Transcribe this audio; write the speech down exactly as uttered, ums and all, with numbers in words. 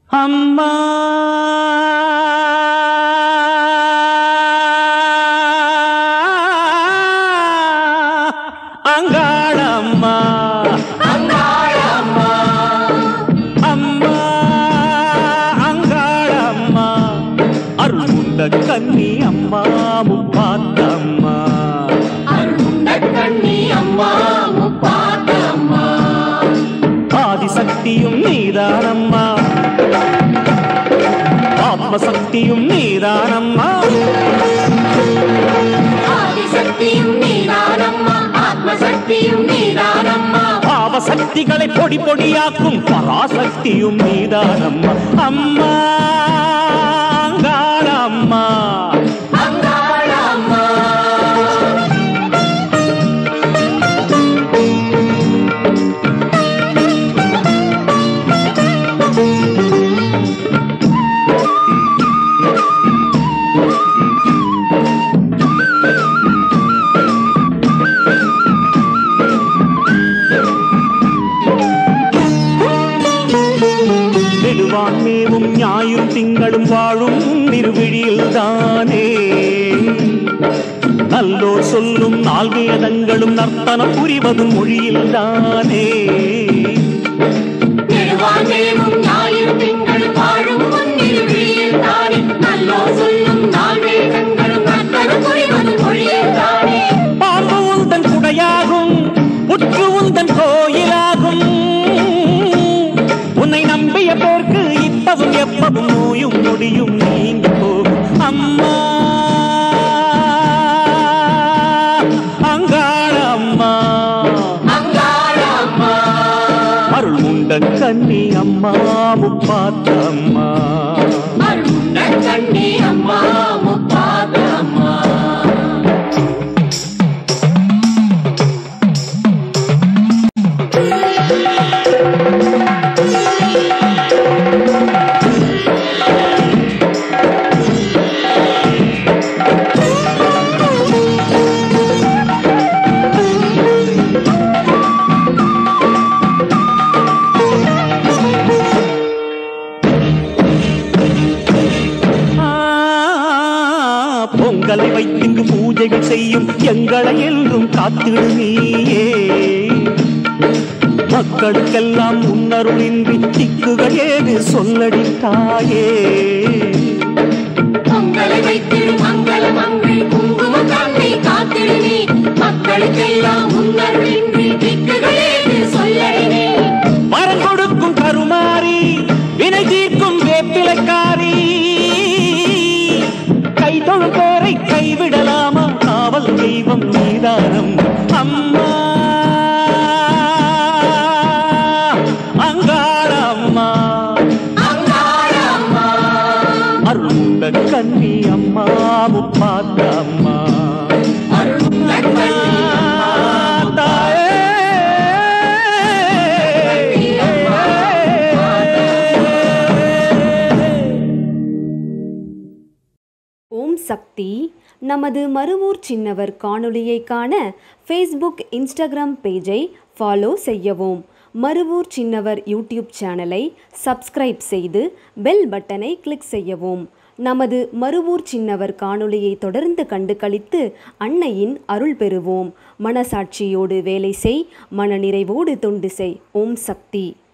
அம்மா அங்காளம்மா அங்காளம்மா அம்மா அங்காளம்மா அருள்முண்ட கன்னி அம்மா முப்பாத்தம்மா அருள்முண்ட கன்னி அம்மா முப்பாத்தம்மா ஆதிசக்தியும் நீதானம்மா ஆத்மசக்தியும் நீதானம்மா ஆதிசக்தியும் நீதானம்மா ஆத்மசக்தியும் நீதானம்மா பாவசக்திகளை பொடி பொடியாக்கும் பராசக்தியும் நீதானம்மா அம்மா அங்காளம்மா அங்காளம்மா நெடுவான்மேவும் ஞாயிறும் திங்களும் வாழும் திருவிழியில் தானே நல்லோர் சொல்லும் நால்வேதங்களும் நர்த்தனம் புரிவதும் மொழியில் தானே நெடுவான்மேவும் ஞாயிறும் திங்களும் வாழும் திருவிழியில் தானே நல்லோர் சொல்லும் நால்வேதங்களும் நர்த்தனம் புரிவதும் மொழியில் தானே பாம்பு உந்தன் குடையாகும் புற்று உந்தன் கோயிலாகும் உன்னை நம்பிய போர்க்கு இப்பவும் எப்பவும் நோயும் நொடியும் நீங்கி போகும் அம்மா அங்காளம்மா அங்காளம்மா அருள்முண்ட கன்னி அம்மா முப்பாத்தம்மா அருள்முண்ட கன்னி அம்மா முப்பாத்தம்மா பொங்கலை வைத்திங்கு பூஜைகள் செய்யும் எங்களை என்றும் காத்திடு நீயே மக்களுக்கெல்லாம் முன்னருளின்றி திக்குகள் ஏது சொல்லடி தாயே பொங்கலை வைத்திடும் மங்கள மங்கை குங்கும கண்ணை காத்திடுனே மக்களுக்கெல்லாம் முன்னருளின்றி திக்குகளேது சொல்லடினே மரம் கொடுக்கும் கருமாறி வினை தீர்க்கும் வேப்பிலைக்காரி கை தொழும் பேரை கைவிடலாமா காவல் தெய்வம் நீதானம் அம்மா அங்காளம்மா அங்காளம்மா அருள்முண்ட கன்னி அம்மா முப்பாத்தம்மா அருள்முண்ட கன்னி அம்மா தாயே ஓம் சக்தி. நமது மருவூர் சின்னவர் காணொளியை காண ஃபேஸ்புக் இன்ஸ்டாகிராம் பேஜை ஃபாலோ செய்யவும். மருவூர் சின்னவர் யூடியூப் சேனலை சப்ஸ்கிரைப் செய்து பெல் பட்டனை கிளிக் செய்யவும். நமது மருவூர் சின்னவர் காணொளியை தொடர்ந்து கண்டு களித்து அன்னையின் அருள் பெறுவோம். மனசாட்சியோடு வேலை செய், மனநிறைவோடு தொண்டு செய். ஓம் சக்தி.